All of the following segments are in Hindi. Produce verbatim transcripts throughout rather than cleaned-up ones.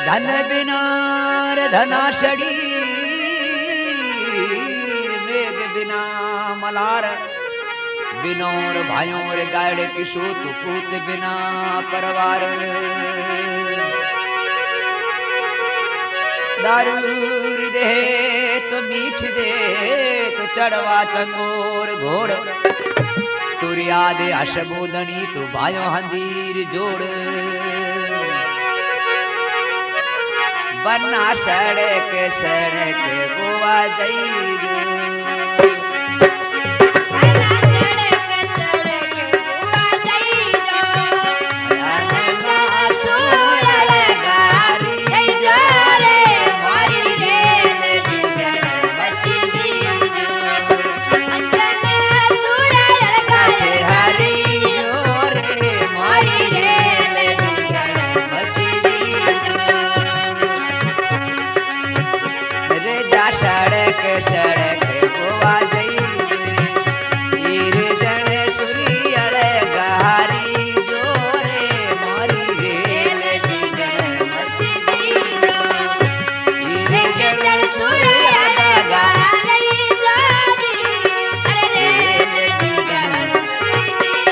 धन बिना रे धनाशड़ी मेघ बिना मलार बिनोर भाइयों रे गाड़े किशो तू पूत बिना परवार दारू दे तो मीठ दे तो चढ़वा चंगोर घोड़ तुरिया दे अशबोदनी तू भाइयों हंदीर जोड़ बन्ना सड़क सड़क गोवा जई सड़क सड़क गोवा जई हीर जन सुरी अड़े गहारी जोरे मारी रेल डिगर मची दीनो हीर जन सुरी अड़े गहारी जोरी अरे रेल डिगर मची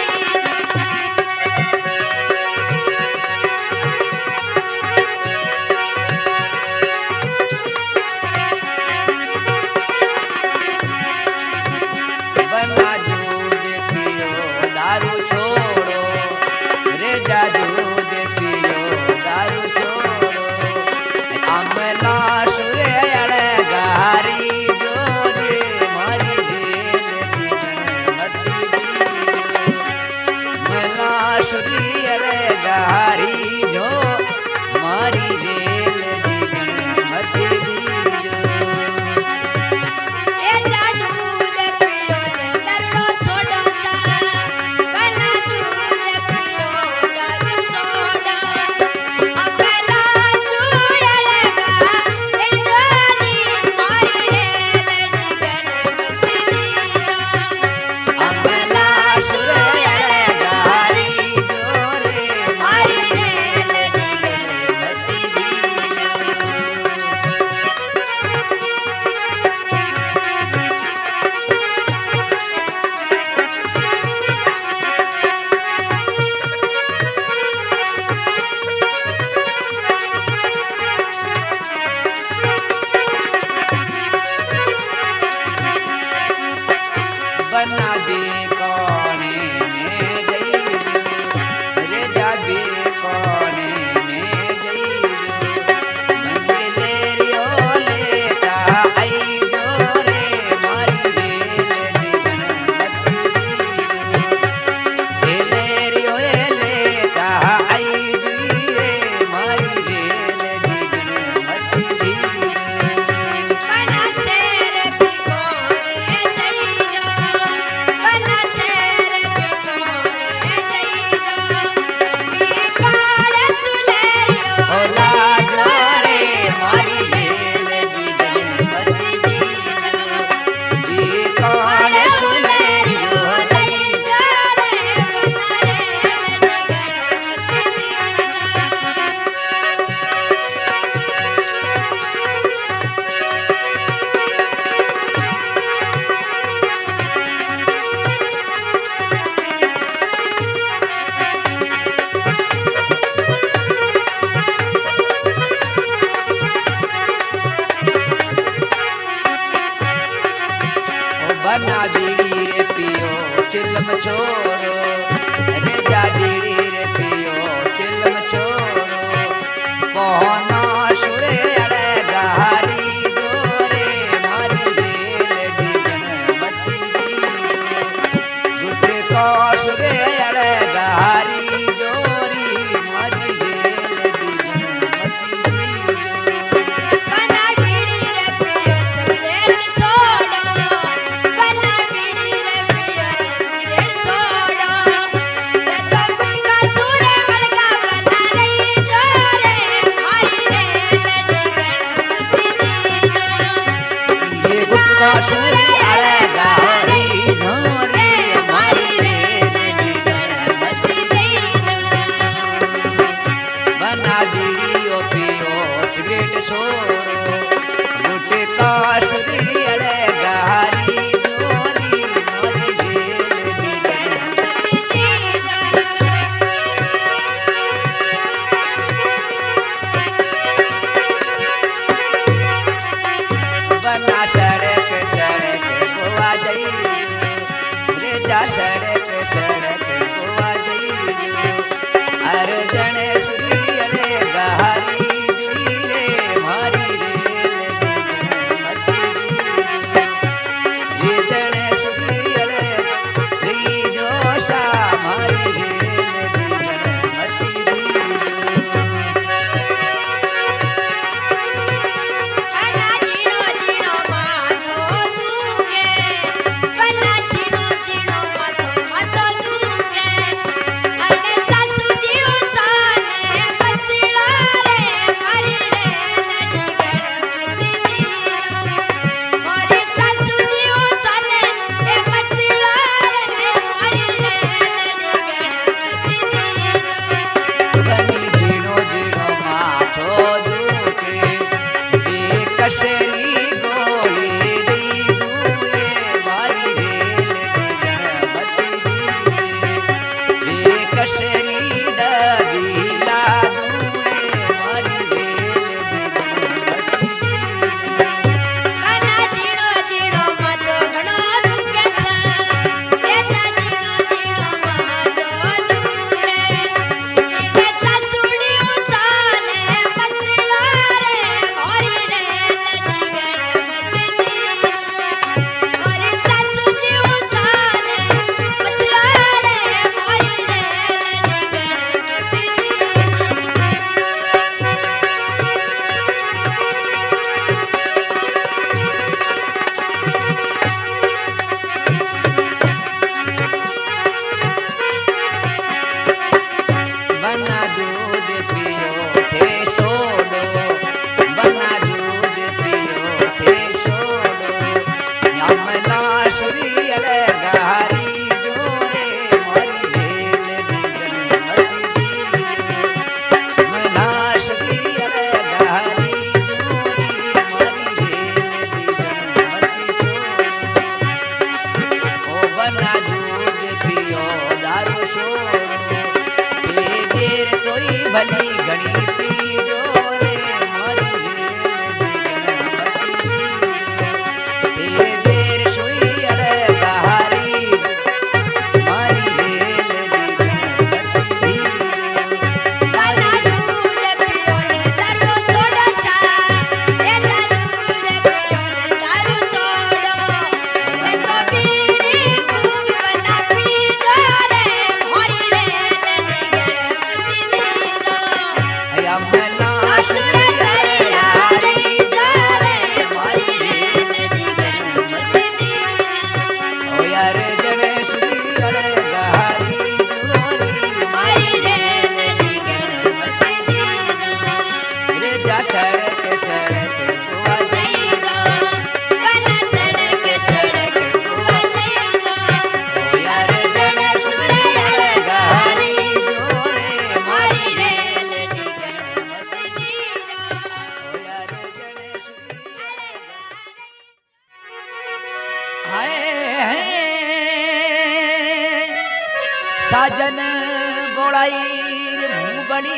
बना बीड़ी रे पियो चिलम छोड़ो रे जा बीड़ी रे पियो चिलम छोड़ो पहुना सुरे अड़े गहारी गोरे मारी रेल डिगन मची गुट को सुरे अड़े गहारी जोरी मारी रेल डिगन मची बना बीड़ी रे पियो सिगरेट छोड़ो बना बीड़ी रे पियो सिगरेट छोड़ो ये तो गुटका जा सड़क सड़क गोवा जइयो अरे जने श्री अरे गहारी जुई रे मारी रेल मती ये जने श्री अरे दी जोशा मारी रेल मती अना जीणो जीणो माथो दूंगे बल्ला जीणो जीणो माथो माथो दूंगे अने सासू जीव साने बचड़ा रे मारी रे लड़ी गणपति दीनो मारी सासू जीव साने ए बचड़ा रे मारी रे लड़ी गणपति दीनो बनी जीणो जीणो माथो दुखे ये कशेरी गोली दी दूए मारी रेल गणपति दी ये कशेरी डगी ला दूए मारी रेल गणपति अना जीणो जीणो माथो घणो दुखे सा ए जा जीणो जीणो माथो दूंगे ए सासुड़ी उसाने बचड़ा रे मोरी रे लड़ी गणपति दीनो मोरी सासू जी उसाने बचड़ा रे मोरी रे लड़ी गणपति बना दूध पियो थे सोडो बना दूध पियो थे सोडो यमला श्री अरे गहारी जोरे मारी रेल गणपति यमला श्री अरे गहारी जोरे मारी रेल गणपति ओ बना दूध पियो दारू सोडो ये बेर तोई भली घणी पी जोरे मारी रेल गणपति ये बेर सुई अरे गहारी मारी रेल गणपति बना दूध पियो रे दारू छोड़ो सा ए जा दूध पियो रे दारू छोड़ो ए तो बीरी खूब बना पी जो रे मोरी रे लड़ी गणपति दीनो यमला असुर दरिया रे जो रे मोरी रे लड़ी गणपति दीनो ओ यार जने श्री अरे गहारी जोरी मोरी रे लड़ी गणपति दीनो रे जा सड़क सड़क गोवा जइदो बना सड़क सड़क कुआ जइदो ओ यार जने श्री अरे गहारी जोरे मोरी रे लड़ी गणपति दीनो ओ यार जने श्री अरे हाय साजन गोड़ाई मुंगली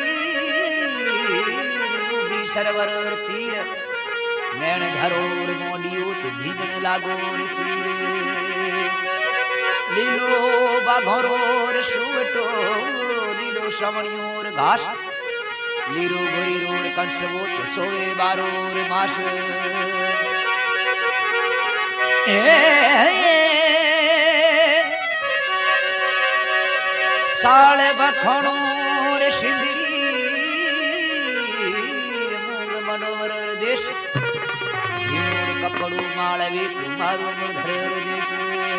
भी सरवर तीर नैन धरोड़ मोडियो तो भीगन लागोर चीर लीलो बाघोरोर सुवटो लीलो श्रवणियोर घास लीरो गोरी रोड कंसवो तो सोवे बारोर मास ए साल बखणोर सिंदरी मूंग मनोर देश झीणोर कपड़ू माळवी तुम्हारो मुधर देश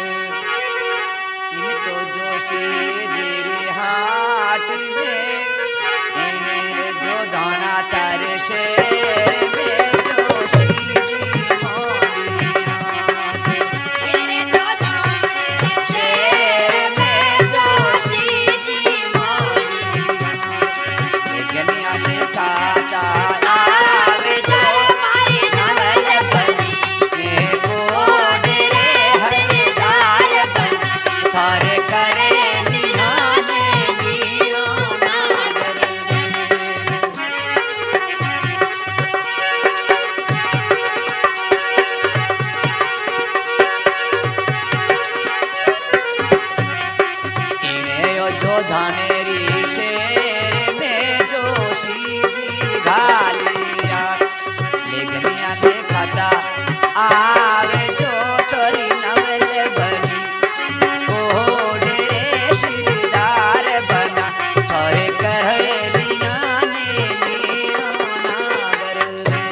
इन तो जोशी जेरे हाट में इनेर जो दाना तारे से रे तो दान शेर में जोशी जी मोरी आवे जर मारी नवल बनी कोड रे सरदार बना सारे करे निहाले नीरो नागर जो धानेरी शेर में जो सीधी घालिया लेगनिया ले खाता आवे जो तोरी नवल बनी कोड रे सिरदार बना थोरे कहेलिया ने नीरो नागर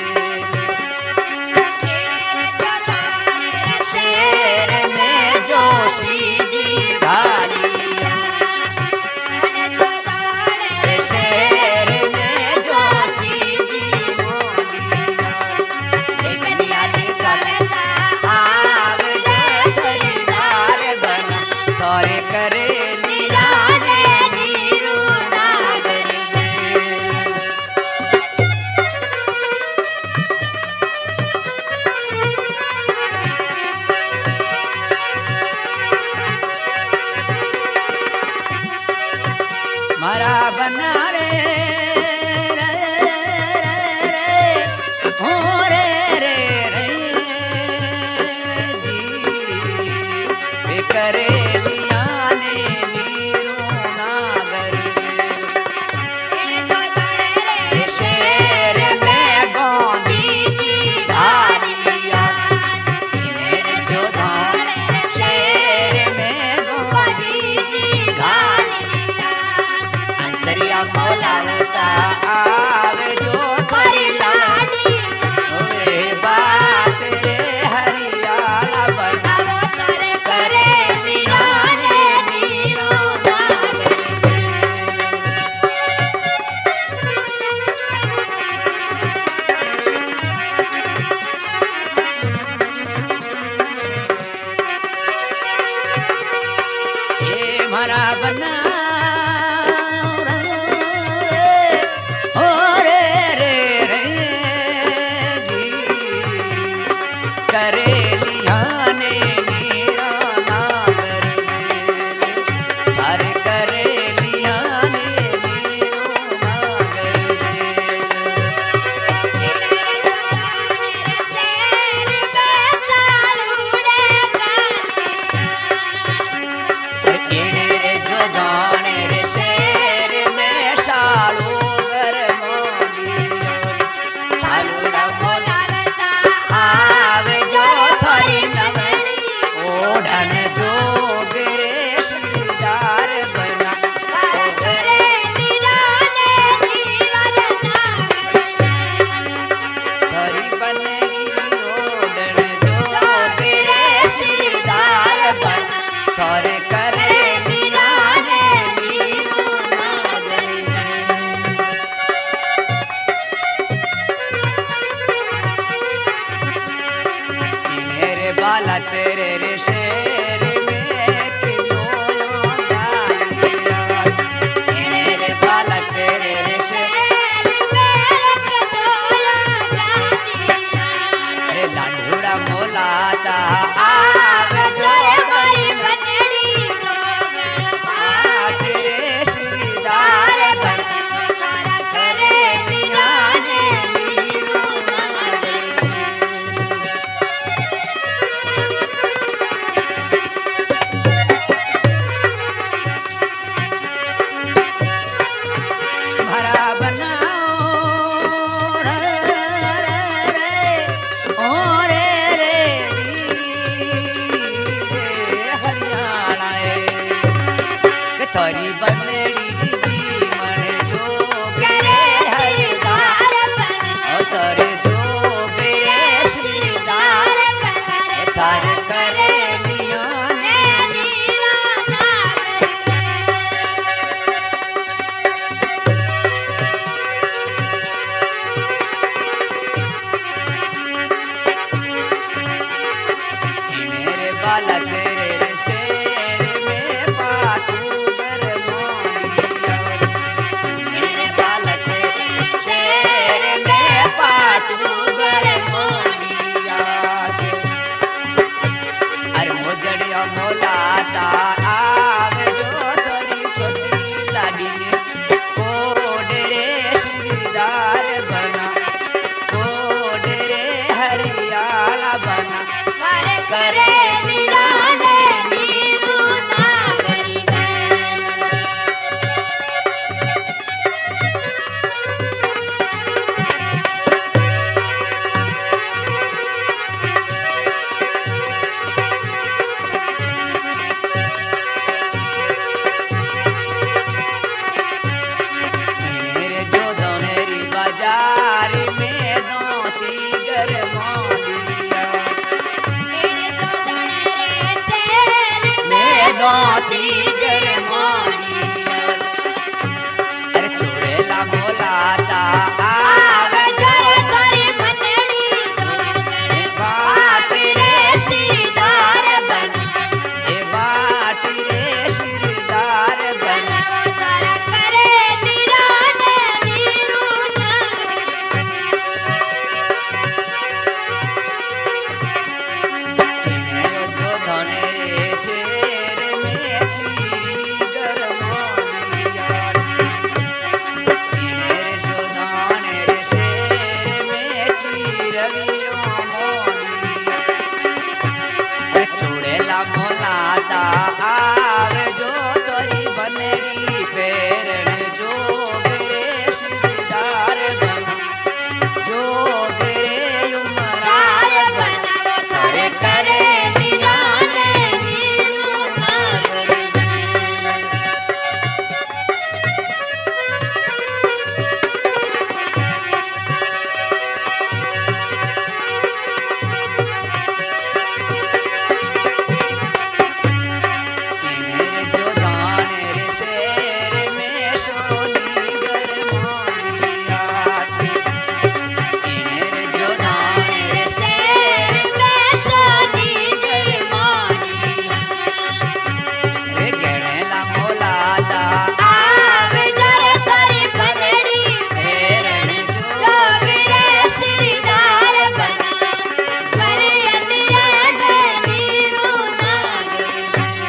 शेर में जो सीधी घालिया शेर में जो सीधी बोलिया लेगनिया ले खाता आवे जो खरीदार बना थोरे करेलिया ने नीरो नागर मारा बना रे रे रे हो रे रे रे जी वे करेलिया ने नीरो नागर शेर में गोंदी जी धारिया मेरे जो धारे शेर में गोंदी जी धारिया अंतरिया बोलावता आवे जो हरी लाडी होवे बात रे हरियाला बनावो करे करे लीलाने नीरो नागर हे मारा बना ओ रे रे रे जी करेलिया ने नीरा नागर हर करेलिया ने नीरो नागर इने रे जो जाने रे शेर में शालो गर मोदियो शालूड़ा बोलावता आवे जो थोरी नवड़ी ओढ़न जोग रे सिरदार बना कर करेलिया ने नीरो नागर थोरी बनेगी ओढ़न जोग रे सिरदार बना थोरे करेलिया ने नीरो नागर मेरे बाला तेरे रे शेर में किलो डालिया मेरे बाला तेरे रे शेर में किलो डालिया रे लाडूड़ा मोलाता आवे जो हरी बनड़ी गोगड़ पाट रे सिरदार बना तारा करेलिया ने नीरो नागर भरा बनाओ रे रे रे ओ रे रे रे हरियाणा के थोरी बनड़ी जी मन जो करे हरिदार बना ओ थोरे जो बेरे सिरदार बना थार करेलिया ने नीरो नागर मेरे बाला तेरे शेर में पाटू गर दीजे मोनिया अरे चुड़ेला मोलाता आवे जरे तोरी मनड़ी दोगड़ बाट रे श्रीदार बना ए बाटी रे श्रीदार बना बनावो तारा करे निराने नीरू नागरी किने जो धने रे चेर में श्रीधर मोनिया किने जो धने रे शेर में श्रीरवियो मोनिया अरे चुड़ेला मोलाता आवे जो तोरी बनड़ी फेरण जो गिरे श्रीदार बना जो गिरे राय उमराय बनावो तारे करे निराने नीरू नागरी किने जो दाने रे शेर में सोनी गर मोनिया किने जो दाने रे शेर में सोनी जी मोनिया रे गणेला मोलाता आवे जरे थारी बनड़ी फेरण जो जोगरे श्रीदार बना करे अलियाने नीरू नागरी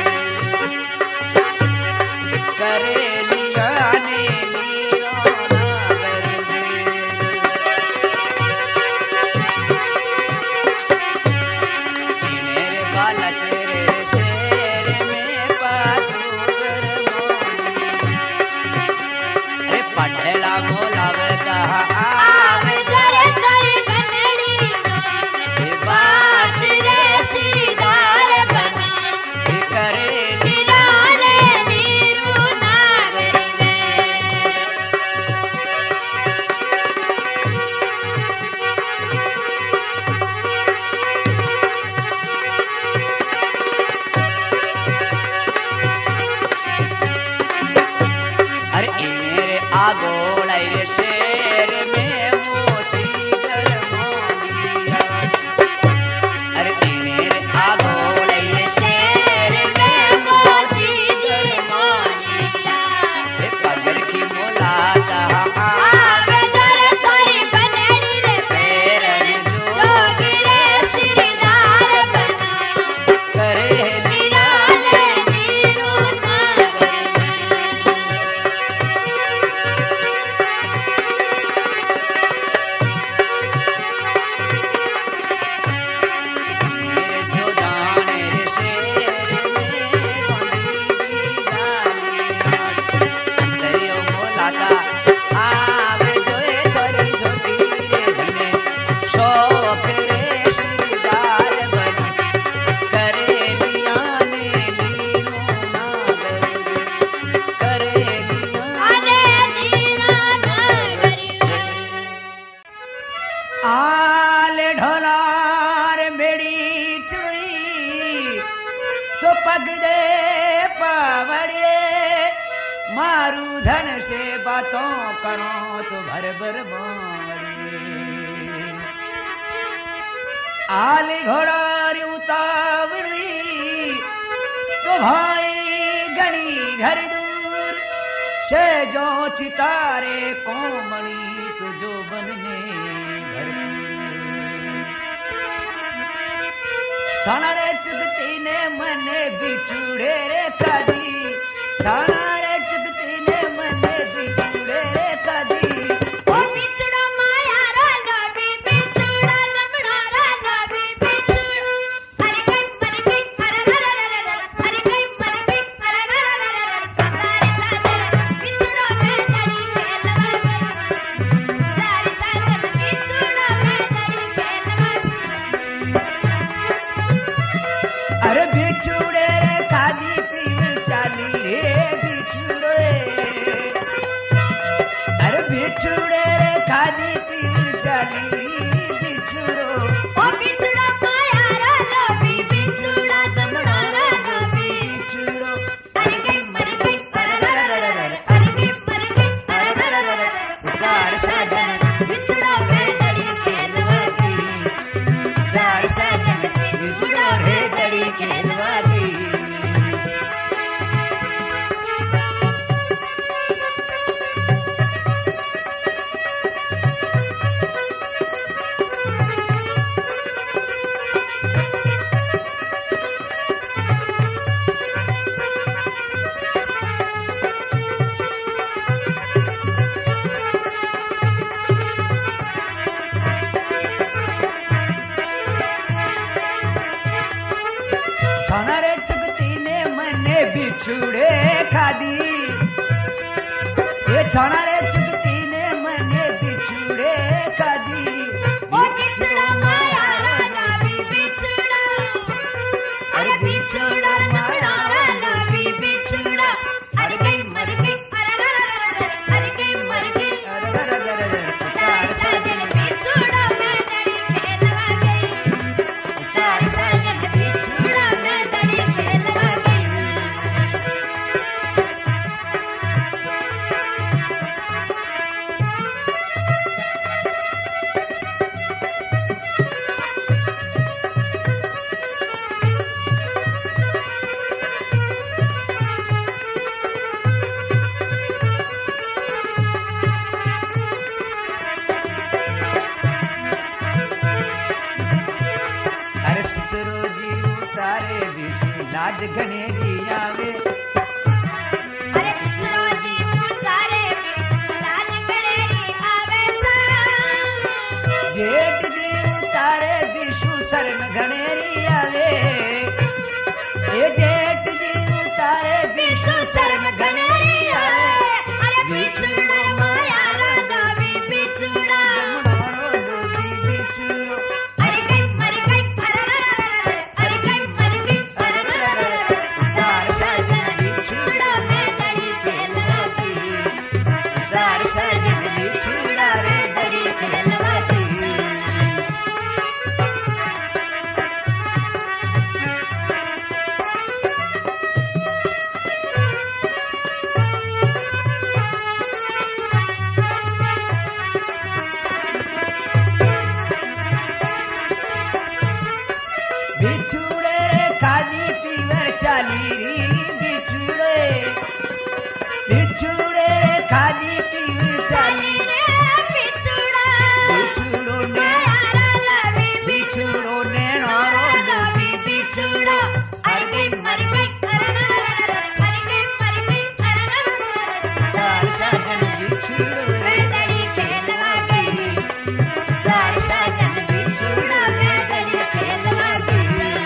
करे लियाने नीरो नागर किने रे बालक रे शेर में पाटूगर मोनिया रे पटला मोलावता आवे जरे थारी बनड़ी हे बाट रे श्रीदार बना करे निराने नीरू नागरी अरे इने आगोड़ रे शेर में मोची गर मोनिया अरे इने आगोड़ रे शेर में मोती जी मोनिया रे पगर की मोलाता आवे जरे थारी बनड़ी रे फेरण जो जोगरे श्रीदार बना करे निराने नीरू नागरी मेरे जो दाने रे शेर में बंदी डाली अंतरियो मोलाता आवे जो ए छोरी छोटी रे धने शौक रे श्रीदार बना करे लियाने नीरो नागर करे लियाने आने नीरा नागरी आल ढोलार बेड़ी चुड़ी तो पग दे पावड़े मारू धन से बातों करो तो भर भर बावड़े आल घोड़ार उतावड़ी तो भाई गणी घर दूर से जो चितारे कोमणी तो जो बनने सानारे चुगती ने मने बिछुड़े रे कादी सानारे चुगती ने मने बिछुड़े रे कादी ओ बिछड़ा माया रागा भी बिछड़ा लमड़ा रागा भी बिछड़ा अरे कई मर गई अरे रे रे रे रे अरे कई मर गई अरे रे रे रे रे सारे सारे बिछड़ा में लड़ी खेलवा सारे सारे बिछड़ा में लड़ी खेलवा अरे बिछुड़े रे कादी पीर चाली रे मने बिछुड़े खादी ये छाना रे चुगती ने मने बिछुड़े खादी ओ बिछड़ा माया राजा भी बिछड़ा अरे बिछड़ा माया राजा भी बिछड़ा अरे गई मर गई अरे गई मर गई तार साजन बिछड़ा मैं दड़ी खेलवा गई तार साजन बिछड़ा मैं दड़ी खेलवा गई अरे ससुरो जी उतारे विष्णु लाज घनेरी आवे अरे ससुरो जी उतारे विष्णु लाज घनेरी आवे जेठ जी उतारे विष्णु शरण घनेरी आवे ये जेठ जी उतारे विष्णु शरण घनेरी आवे अरे बिछुड़ा माया राजा भी बिछुड़ा अरे गई मर गई अरे गई मर गई तार साजन बिछुड़ा मैं दड़ी खेलवा गई तार साजन बिछुड़ा रे दड़ी खेलवा गई बिछुड़े खादी पीवर चाली बिछुड़े बिछुड़े खादी पीवर चाली बिछुड़ा बिछुड़ो ने बिछुड़ो ने नारो भी बिछुड़ा अरे गई मर गई अरे गई मर गई तार साजन बिछुड़ो मैं दड़ी खेलवा गई तार साजन बिछुड़ा मैं दड़ी खेलवा गई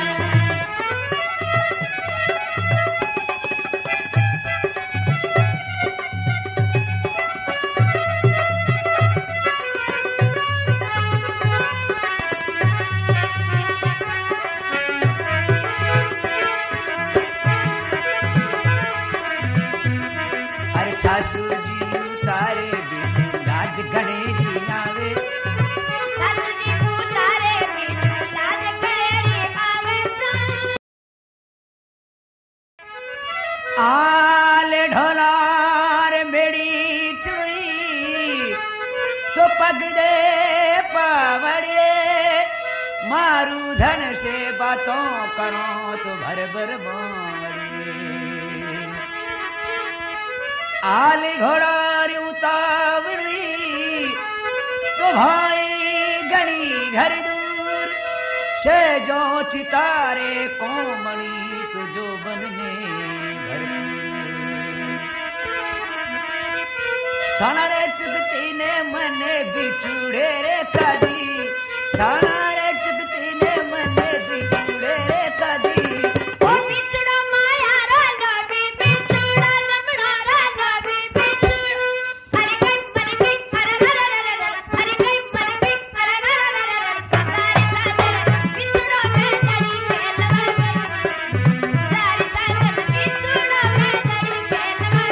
अरे सासू जी उतारे विष्णु लाज घनेरी आवे सासू जी उतारे विष्णु लाज घनेरी आवे आल ढोलार मेरी चुड़ी तो पग दे पावड़े मारू धन से बातों करो तो भर भर बावड़े आल घोड़ार उतावड़ी तो भाई गणी घर दूर से जो चितारे कोमणी तो जो बनने सनरे चुगती ने मने बिछुड़े रे खादी सनरे चुगती ने मने बिछुड़े रे खादी ओ बिछड़ा माया राजा भी बिछड़ा लमड़ा राजा भी बिछड़ा अरे गई मर गई अरे गई मर गई तार साजन बिछड़ा मैं दड़ी खेलवा गई तार साजन बिछड़ा मैं दड़ी खेलवा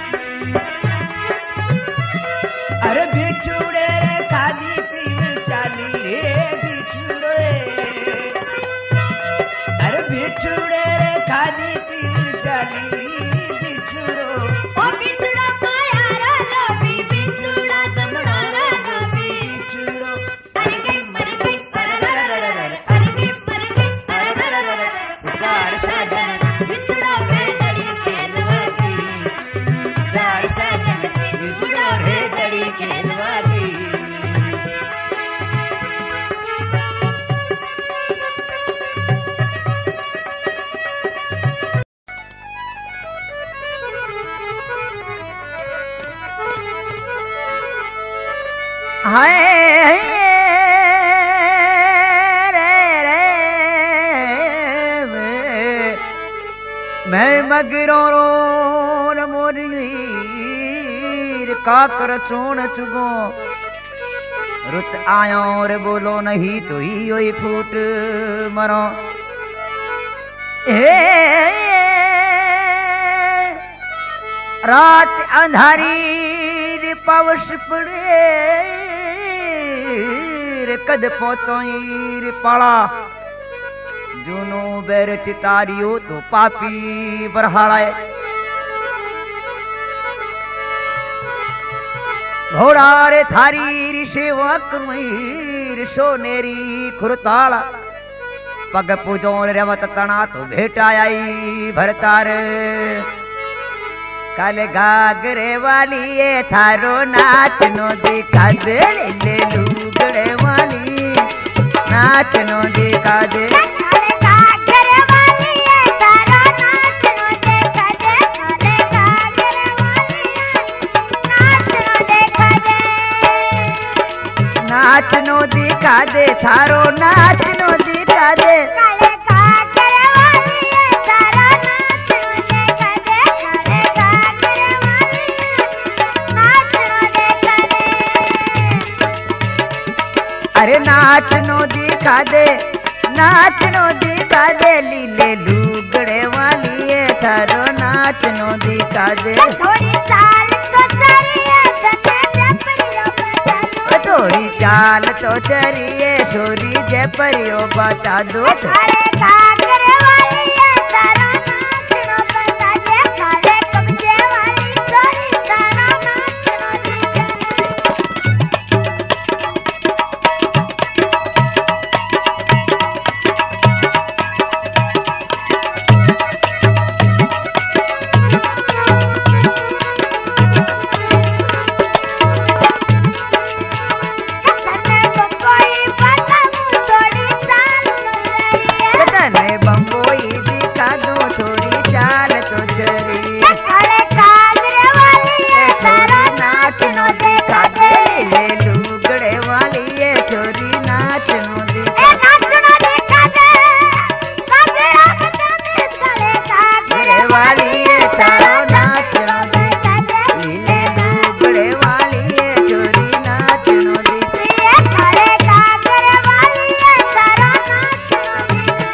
अरे बिछुड़े रे खादी पीर चाली रे बिछुड़े अरे बिछुड़े रे खादी पीर चाली बिछुड़ो ओ बिछड़ा माया राजा भी बिछड़ा लमड़ा राजा भी बिछुड़ो अरे गई मर गई अरे गई मर गई तार साजन बिछड़ा मैं दड़ी खेलवा गई तार साजन बिछड़ा रे दड़ी खेलवा गई हाय रे रे मैं मगरो रो मोरीर काकर चोण चुगो रुत आयो रे बोलो नहीं तो ही ओई फूट मरो ए रात अंधारी रे पावस पड़े रे कद पहुंचोई रे पाला जूनो बैर चितारियो तो पापी बरहाड़ाए घोड़ा रे थारी री सेवक मईर सोनेरी खुरताला पग पूजो रेवत तना तो भेटाई भरतार काले गागरे वाली ये थारो नाचनो दिखा दे ले लुगड़े वाली नाचनो दिखा दे नाचनो दिखा दे थारो नाचनो दिखा दे काले कागरे वाली है तारा नाचनो देखा दे काले कागरे वाली है तारा नाचनो देखा दे अरे नाचनो दिखा दे नाचनो दिखा दे लीले लुगड़े वाली है थारो नाचनो दिखा दे थोड़ी चाल तो चरिए सने जपरियो बता दो थोड़ी चाल तो चरिए छोरी जे परियो बता दो काले कागरे वाली है तारा नाचनो बता दे काले कब्जे वाली छोरी तारा नाचनो देखा सने को कोई पता थोड़ी चाल तो चरिए तने बम्बोई दिखा दो थोड़ी चाल तो चरिए काले कागरे वाली है तारा नाचनो दिखा दे ले लुगड़े वाली है छोरी नाचनो ए दिखा नाचनो देखा दे कागरा बता दे काले कागरे दे वाली है थारो नाचनो देखा दे लीले लुगड़े वाली है छोरी नाचनो दिखा ये काले कागरे वाली है तारा नाचनो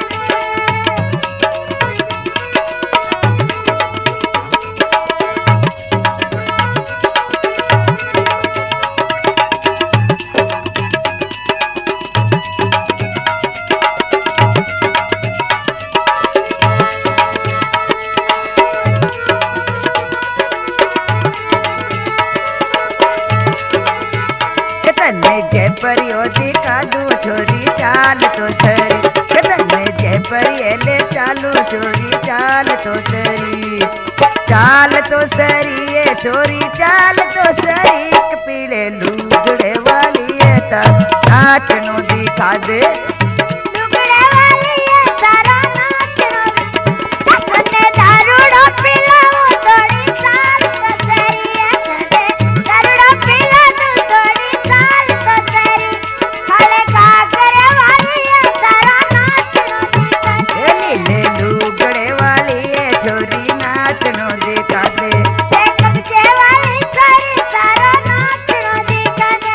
तने जय परियो दिखा दो छोरी चाल तो सरी तने जय परिये ले चालू छोरी चाल तो सरी चाल तो सरी ये छोरी चाल तो सरी एक पीले लुगड़े वाली है ता नाचनो दिखा दे लुगड़े वाली है तारा नाचनो सने दारूड़ो पिलाओ थोड़ी चाल तो सरी है सने दारूड़ो पिला तू थोड़ी चाल तो सरी काले कागरे वाली है तारा नाचनो देखा दे ए लीले लुगड़े वाली है छोरी नाचनो दिखा दे ते कब्जे वाली छोरी तारा नाचनो देखा दे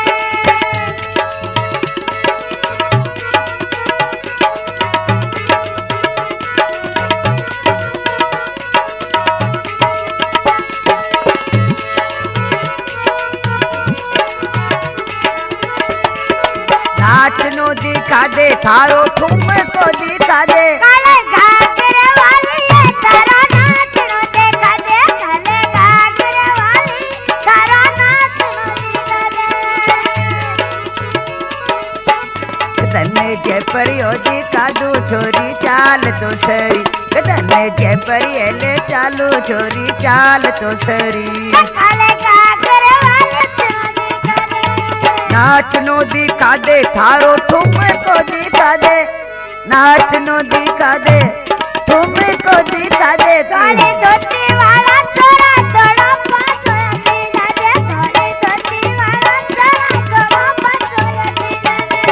नाचनो दिखा दे थारो ठुम को दिखा दे काले घाघरे वाली है तारा नाचनो देखा दे काले घाघरे वाली तारा नाचनो देखा दे तने जय परियो दिखा दो छोरी चाल तो सरी तने जय परिये ले चालू छोरी चाल तो सरी काले घाघरे वाली तारा देखा दे नाचनो दिखा दे थारो ठुम को दिखा दे नाचनो दिखा दे ठुम को दिखा दे काले धोती वाला छोरा थोड़ा पासोया दिला दे काले धोती वाला छोरा थोड़ा पासोया दिला दे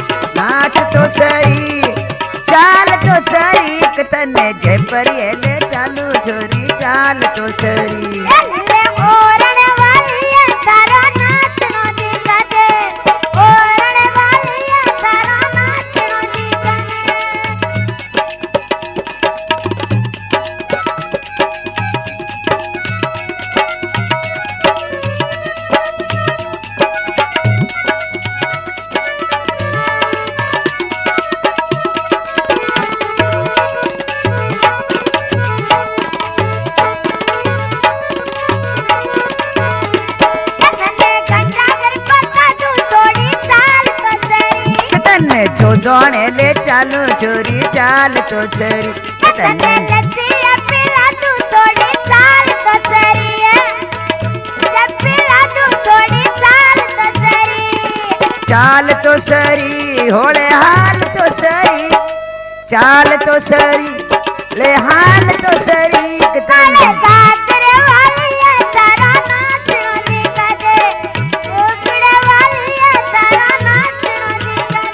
नाच तो सही चाल तो सही तने जय परिये ले चालू छोरी चाल तो सरी। ले ओरणे वाली है तारा नाचनो दिखा दे, ओरणे वाली है तारा नाचनो दिखा दोने ले चालू छोरी चाल तो सरी। तने लस्सी पिला तू थोड़ी चाल तो सरी है, जब पिला तू थोड़ी चाल तो सरी। चाल तो सरी होले हाल तो सरी, चाल तो सरी ले हाल तो सरी। काले काकरे वाली है सारा नाचनो दिखा दे, ओकड़े वाली है सारा नाचनो दिखा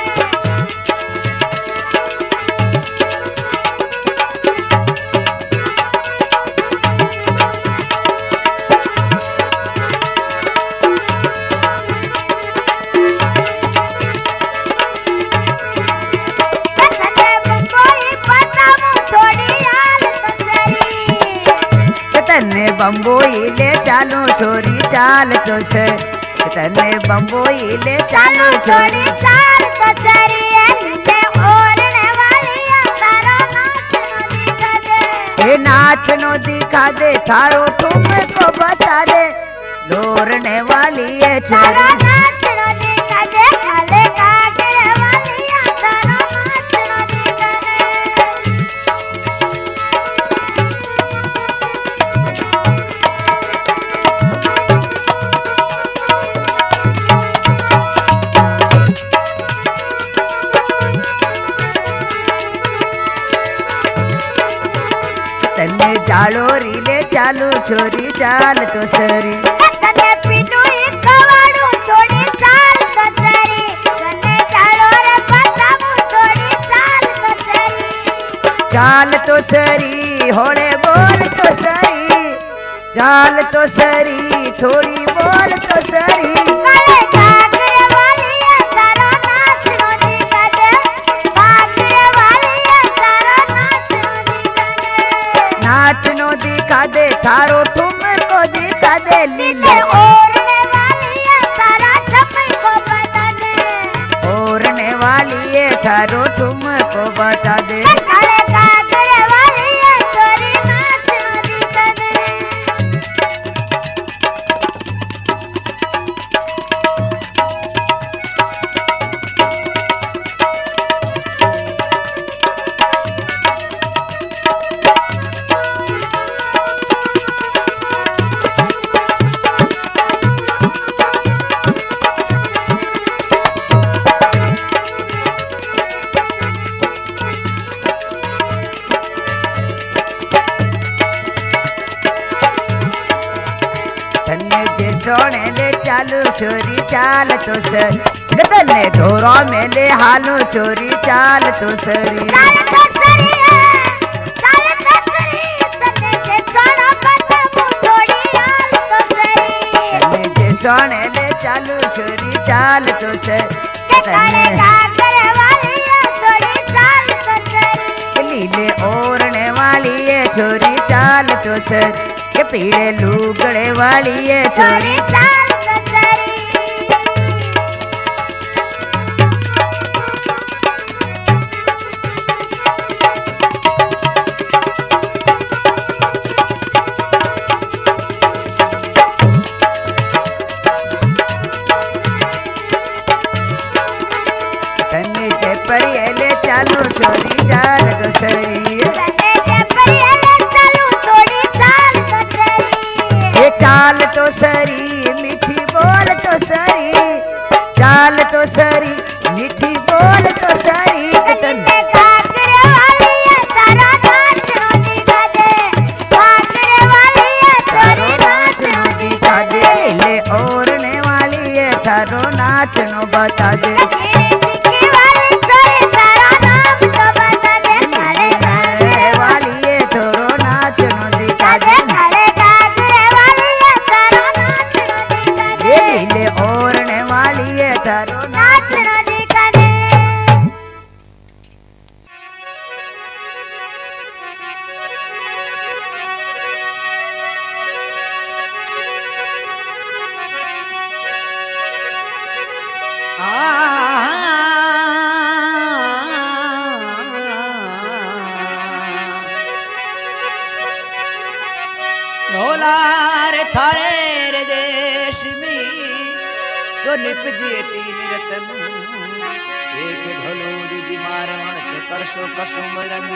बम्बोई ले चालू छोरी चाल तो सरी। तने बम्बोई ले चालू छोरी चाल तो सरी है। ले ओरणे वाली है तारा नाचनो दिखा दे, ए नाचनो दिखा दे थारो तुमको बता दे। लोरने वाली है तारा छोरी नाचनो दिखा दे, काले काकरे वाली है तारा नाचनो दिखा दे। तने जालोरी ले चालू छोरी चाल तो सरी। तने पीनू एक कवाड़ू थोड़ी चाल तो सरी, तने चालो रे बताबू थोड़ी चाल तो सरी। चाल तो सरी होले बोल तो सरी, चाल तो सरी थोड़ी बोल तो सरी। काले काकरे वाली है तारा नाचनो दिखा दे, काकरे वाली है तारा नाचनो दिखा दे। नाचनो दिखा दे थारो तुमको दिखा दे। ले लीले ओरणे वाली है तारा छपई को बता दे, ओरने वाली है थारो तुमको बता दे। काले काकरे वाली है छोरी नाचनो दिखा दे। सोने ले चालू छोरी चाल तो सरी। तने धोरा में ले हालू छोरी चाल तो सरी। चाल तो सरी है, चाल तो सरी, तने जे सोना बताबू थोड़ी चाल तो सरी। तने जे सोने ले चालू छोरी चाल तो सरी। काले काकरे वाली है थोड़ी चाल तो सरी। लीले ओरने वाली है छोरी चाल तो सरी। के पीड़े लुगड़े वाली है छोरी थोड़ी चाल तो सरी। तने जे परियले चालू छोरी चाल तो सरी। तने जे परियले चालू थोड़ी चाल तो सरी। ये चाल तो सरी मीठी ढोला रे थारे रे देश में तो निपजे तीन रतन एक ढोलो दूजी मारवण तो करसो कसुम रंग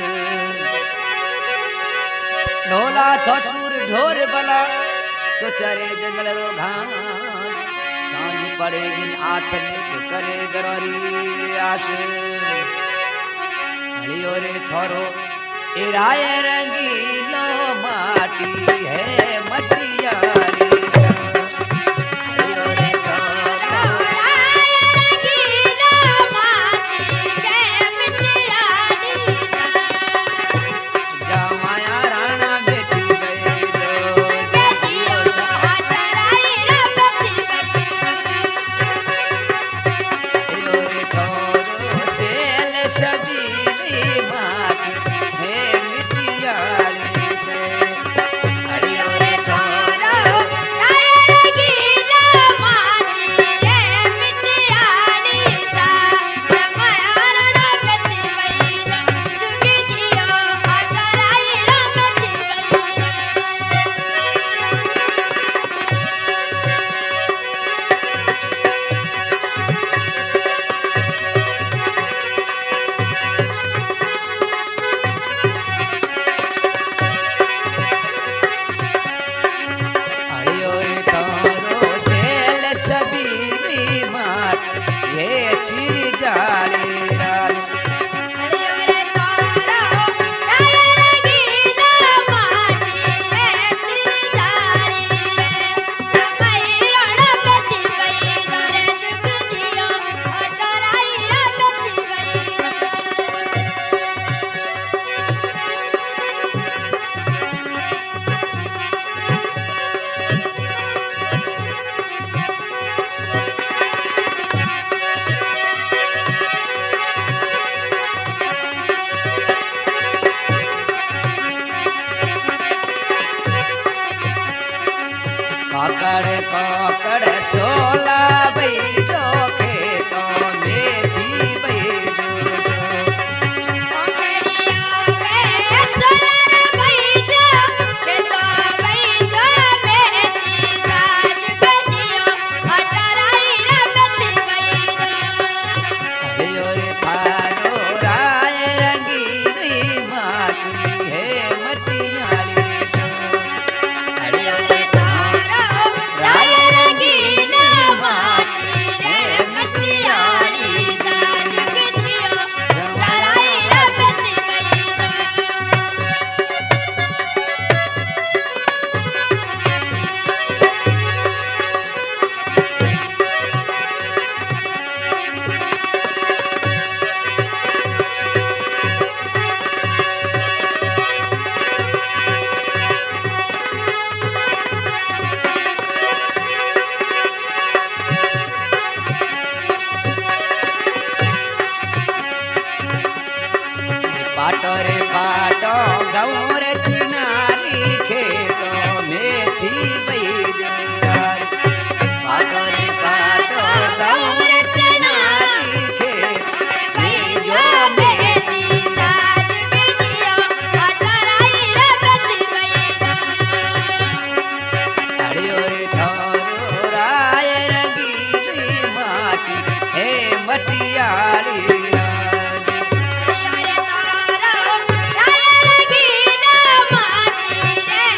ढोला थसूर ढोर बला तो चरे जंगल रो घास सांझ पड़ेगी आठ में तो करे गरोरी आश हरियो रे थोरो इराय रंगीलो माटी है मटियारी काकड़ काकड़ सोला बैजो खेतों में थी बैजो सो काकड़िया के सोला बैजो खेतों बैजो में थी साज गदियो अटराई रबत बैजो हरियो रे थारो राय रंगीली माटी है मटियारी सो हरियो रे राय रंगीला माटी रे मटियारी साज गदियो अटराई रबत बैजो पाटो रे पाटो गौर चिनारी खेतों में थी बैजो पाटो रे पाटो गौर चिनारी खेतों में बैजो में थी साज गदियो अटराई रबत बैजो हरियो रे थारो राय रंगीली माटी है मटियारी हरियो रे तारो राय रंगीला माटी रे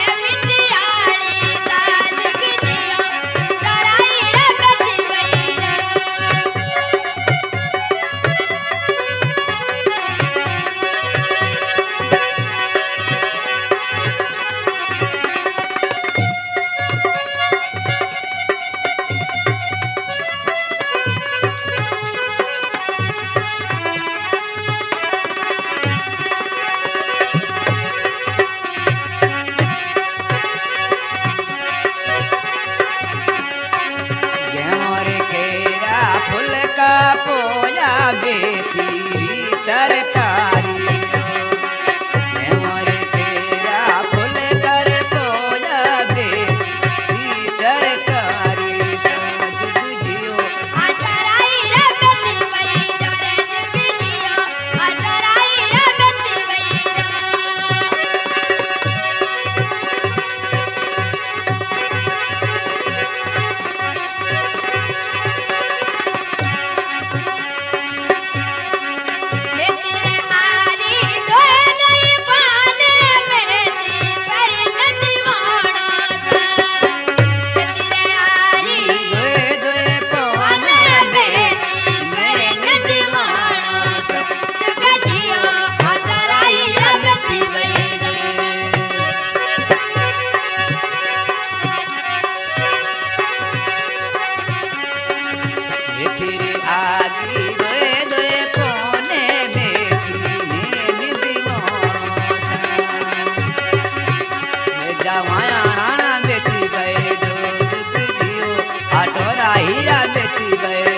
राजा माया राणा बेटी गए दियो आठोरा हीरा बेटी गए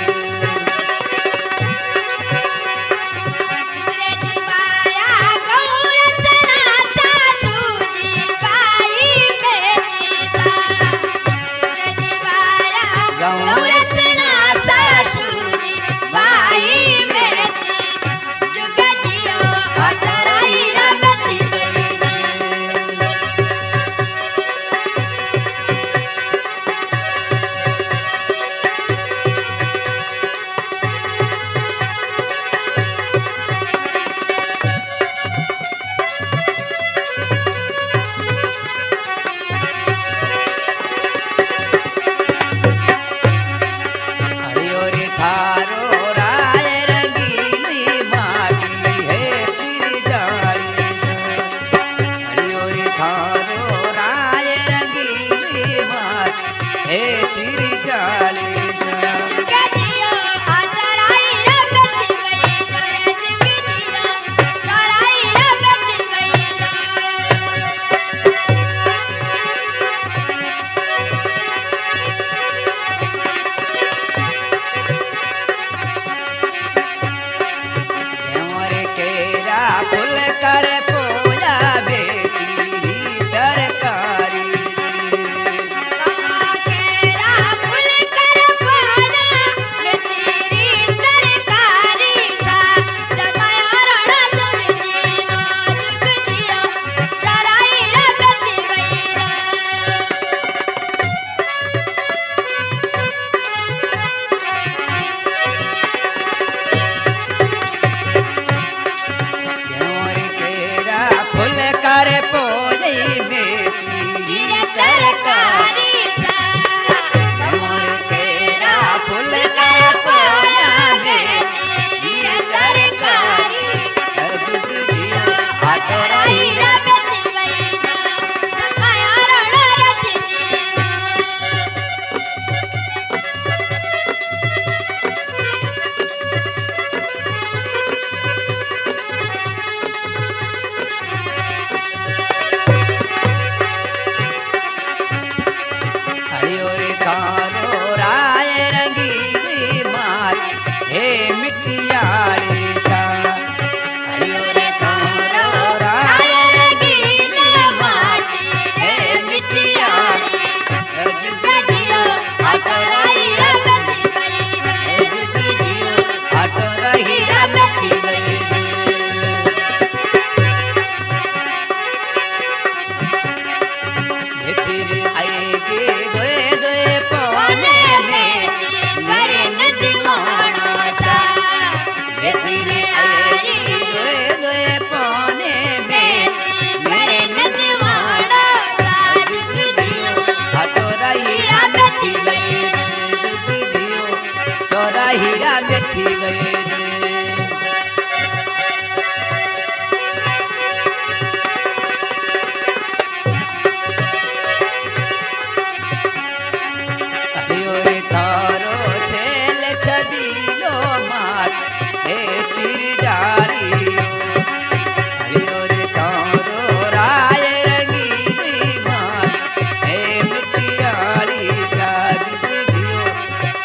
हीरा बेटी गए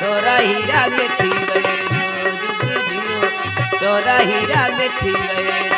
हीरा बेटी गए